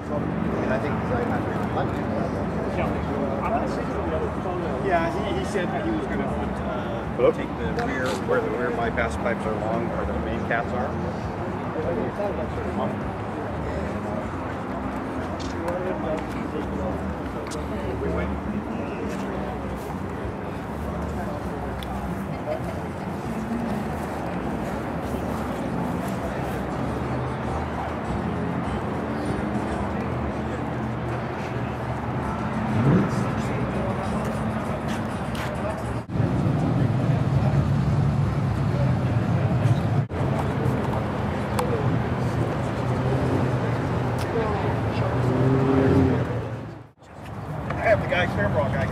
And I think yeah, he said that he was going to take the rear, where the rear bypass pipes are long, where the main cats are. We went. I have the camera guy